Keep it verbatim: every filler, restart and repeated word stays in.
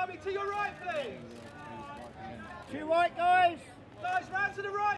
Army, to your right, please. To your right, guys. Guys, round to the right.